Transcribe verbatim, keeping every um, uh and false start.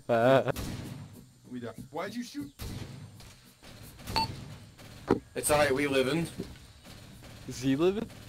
Uh, We die. Why'd you shoot? It's alright, we live in. is he living?